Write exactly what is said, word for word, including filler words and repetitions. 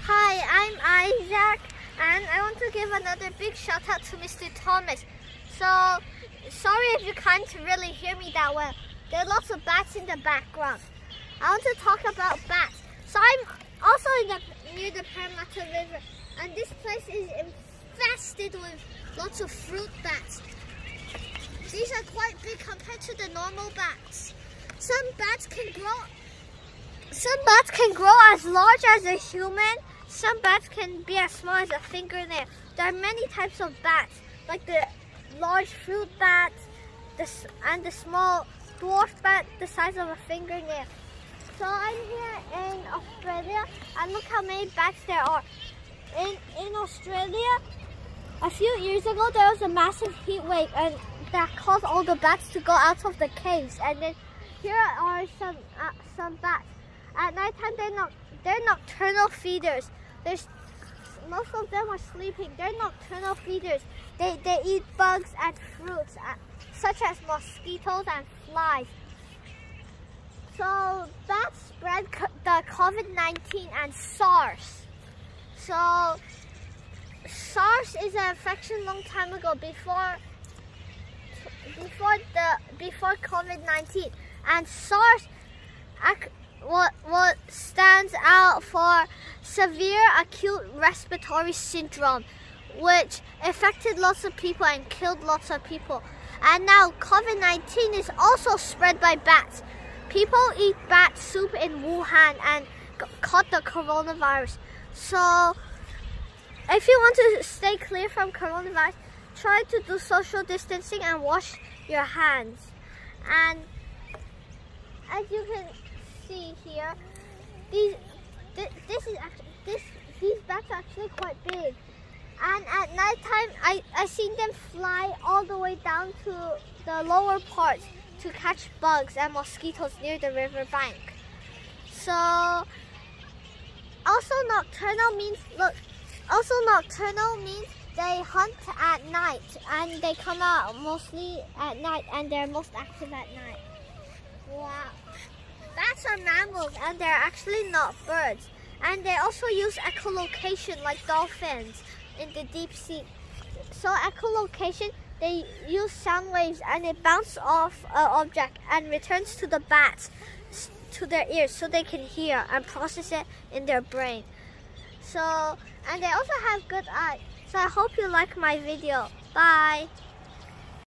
Hi, I'm Isaac, and I want to give another big shout out to Mister Thomas. So, sorry if you can't really hear me that well. There are lots of bats in the background. I want to talk about bats. So I'm also in the, near the Parramatta River, and this place is infested with lots of fruit bats. These are quite big compared to the normal bats. Some bats can grow Some bats can grow as large as a human. Some bats can be as small as a fingernail. There are many types of bats, like the large fruit bat the, and the small dwarf bat the size of a fingernail. So I'm here in Australia, and look how many bats there are. In, in Australia, a few years ago, there was a massive heat wave and that caused all the bats to go out of the caves. And then here are some uh, some bats. At night time, they're not they're nocturnal feeders. There's most of them are sleeping. They're nocturnal feeders. They they eat bugs and fruits, uh, such as mosquitoes and flies. So bats spread the COVID nineteen and SARS. So SARS is an infection long time ago, before before the before COVID nineteen, and SARS what what stands out for severe acute respiratory syndrome, which affected lots of people and killed lots of people. And now COVID nineteen is also spread by bats. People eat bat soup in Wuhan and caught the coronavirus. So if you want to stay clear from coronavirus, try to do social distancing and wash your hands. And as you can see here, these th this is actually this these bats are actually quite big. And at night time, I I seen them fly all the way down to the lower parts to catch bugs and mosquitoes near the river bank. So also nocturnal means look. Also nocturnal means they hunt at night, and they come out mostly at night, and they're most active at night. Wow. Bats are mammals, and they're actually not birds. And they also use echolocation like dolphins in the deep sea. So echolocation, they use sound waves, and it bounces off an object and returns to the bats, to their ears, so they can hear and process it in their brain. So, and they also have good eyes. So I hope you like my video. Bye.